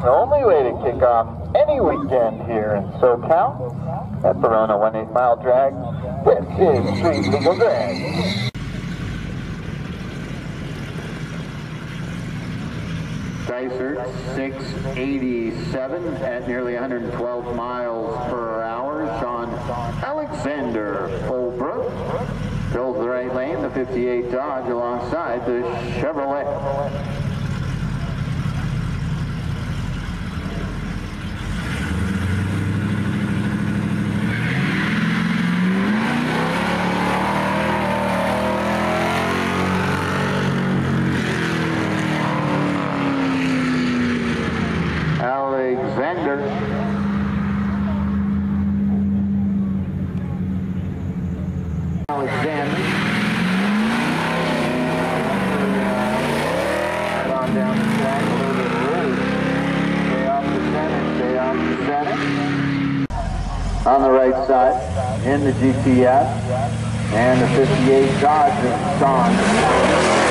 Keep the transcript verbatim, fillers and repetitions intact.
The only way to kick off any weekend here in SoCal at Barona one eighth mile drag. This is Street Legal Drag. Dicer six eighty-seven at nearly one hundred twelve miles per hour. Sean Alexander Fulbrook fills the right lane, the fifty-eight Dodge alongside the Chevrolet. Alexander. Alexander. Right on down the track, a little bit loose. Stay off the center, stay off the center. On the right side, in the G T S, and the fifty-eight Dodge is on.